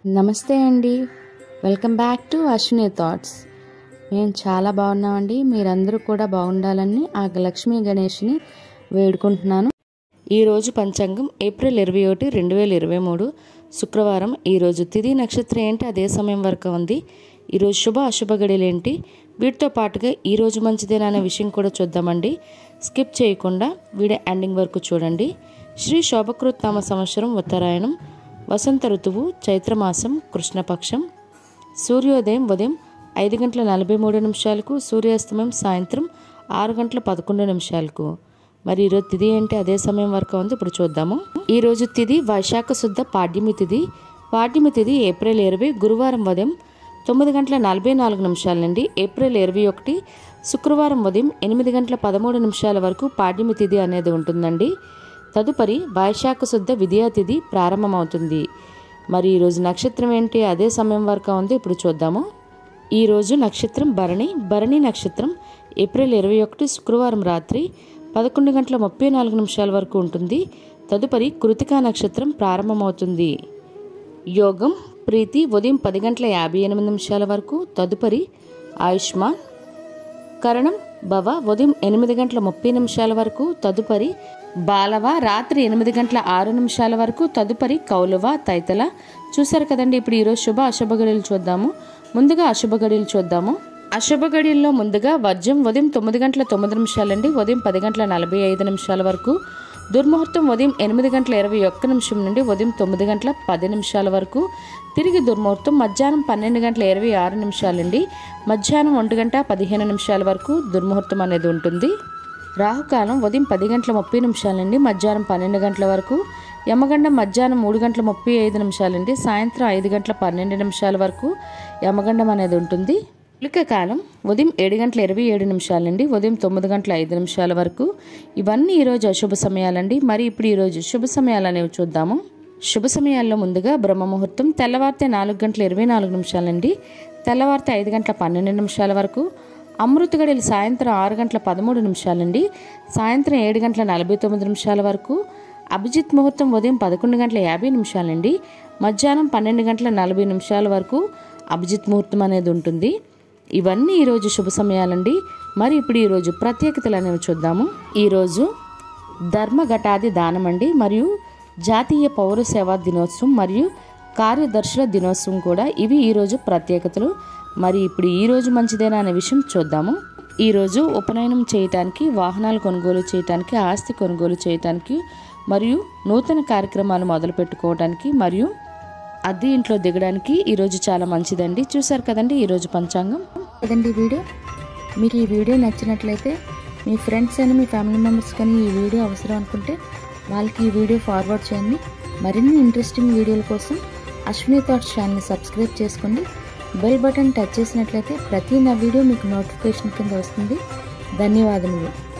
నమస్తే అండి, welcome back to Ashwini thoughts. మేము చాలా బాగున్నామండి. మీరందరూ కూడా బాగుండాలని ఆ లక్ష్మీ గణేష్ని వేడుకుంటున్నాను. ఈరోజు పంచాంగం ఏప్రిల్ 21, 2023 శుక్రవారం. ఈరోజు తిథి నక్షత్రం ఏంటి, అదే సమయం వరకు ఉంది. ఈరోజు శుభ అశుభ గడియలు ఏంటి, వీటితో పాటుగా ఈరోజు మంచిదేనా అనే విషయం కూడా చూద్దామండి. స్కిప్ చేయకుండా వీడియో ఎండింగ్ వరకు చూడండి. శ్రీ శోభకృత్ నామ సంవత్సరం ఉత్తరాయణం, వసంత ఋతువు చైత్రమాసం, కృష్ణపక్షం. సూర్యోదయం ఉదయం 5:43, సూర్యాస్తమయం సాయంత్రం 6:11. మరి ఈరోజు తిథి ఏంటి, అదే సమయం వరకు ఉంది. ఇప్పుడు చూద్దాము. ఈరోజు తిథి వైశాఖ శుద్ధ పాడ్యమి తిథి. పాడ్యమి తిథి ఏప్రిల్ 20 గురువారం ఉదయం 9:44 నుండి ఏప్రిల్ 21 శుక్రవారం ఉదయం 8:13 వరకు పాడ్యమి తిథి అనేది ఉంటుందండి. తదుపరి వైశాఖ శుద్ధ విద్యా తిథి ప్రారంభమవుతుంది. మరి ఈరోజు నక్షత్రం ఏంటి, అదే సమయం వరకు ఉంది. ఇప్పుడు చూద్దాము. ఈరోజు నక్షత్రం భరణి. భరణి నక్షత్రం ఏప్రిల్ 21 శుక్రవారం రాత్రి 11:34 వరకు ఉంటుంది. తదుపరి కృతికా నక్షత్రం ప్రారంభమవుతుంది. యోగం ప్రీతి ఉదయం 10:58 వరకు. తదుపరి ఆయుష్మాన్. కరణం భవ ఉదయం 8:30 వరకు. తదుపరి బాలవ రాత్రి 8:06 వరకు. తదుపరి కౌలవ తైతల. చూసారు కదండి. ఇప్పుడు ఈరోజు శుభ అశుభ గడియలు చూద్దాము. ముందుగా అశుభ గడియలు చూద్దాము. అశుభ గడియల్లో ముందుగా వర్జం ఉదయం 9:09 నుండి ఉదయం 10:45 వరకు. దుర్ముహూర్తం ఉదయం 8:21 నుండి ఉదయం 9:10 వరకు. తిరిగి దుర్ముహూర్తం మధ్యాహ్నం 12:26 నుండి మధ్యాహ్నం 1:15 వరకు దుర్ముహూర్తం అనేది ఉంటుంది. రాహుకాలం ఉదయం 10:30 నుండి మధ్యాహ్నం 12 వరకు. యమగండం మధ్యాహ్నం 3:35 నుండి సాయంత్రం 5:12 వరకు యమగండం అనేది ఉంటుంది. గుళిక కాలం ఉదయం 7:27 నుండి ఉదయం 9:05 వరకు. ఇవన్నీ ఈరోజు అశుభ సమయాలండి. మరి ఇప్పుడు ఈరోజు శుభ సమయాలు అనేవి చూద్దాము. శుభ సమయాల్లో ముందుగా బ్రహ్మముహూర్తం తెల్లవారితే 4:24 నుండి తెల్లవారితే 5:12 వరకు. అమృత గడియలు సాయంత్రం 6:13 నుండి సాయంత్రం 7:49 వరకు. అభిజిత్ ముహూర్తం ఉదయం 11:50 నుండి మధ్యాహ్నం 12:40 వరకు అభిజిత్ ముహూర్తం అనేది ఉంటుంది. ఇవన్నీ ఈరోజు శుభ సమయాలండి. మరి ఇప్పుడు ఈరోజు ప్రత్యేకతలు అనేవి చూద్దాము. ఈరోజు ధర్మఘటాది దానం అండి, మరియు జాతీయ పౌర సేవా దినోత్సవం మరియు కార్యదర్శుల దినోత్సవం కూడా. ఇవి ఈరోజు ప్రత్యేకతలు. మరి ఇప్పుడు ఈరోజు మంచిదేనా అనే విషయం చూద్దాము. ఈరోజు ఉపనయనం చేయటానికి, వాహనాలు కొనుగోలు చేయటానికి, ఆస్తి కొనుగోలు చేయటానికి, మరియు నూతన కార్యక్రమాలు మొదలు పెట్టుకోవడానికి, మరియు అద్దె ఇంట్లో దిగడానికి ఈరోజు చాలా మంచిదండి. చూసారు కదండి ఈరోజు పంచాంగం కదండి వీడియో. మీకు ఈ వీడియో నచ్చినట్లయితే మీ ఫ్రెండ్స్ అని, మీ ఫ్యామిలీ మెంబర్స్ కానీ ఈ వీడియో అవసరం అనుకుంటే వాళ్ళకి ఈ వీడియో ఫార్వర్డ్ చేయండి. మరిన్ని ఇంట్రెస్టింగ్ వీడియోల కోసం అశ్విని థాట్స్ ఛానల్ని సబ్స్క్రైబ్ చేసుకోండి. బెల్ బటన్ టచ్ చేసినట్లయితే ప్రతి నా వీడియో మీకు నోటిఫికేషన్ కింద వస్తుంది. ధన్యవాదములు.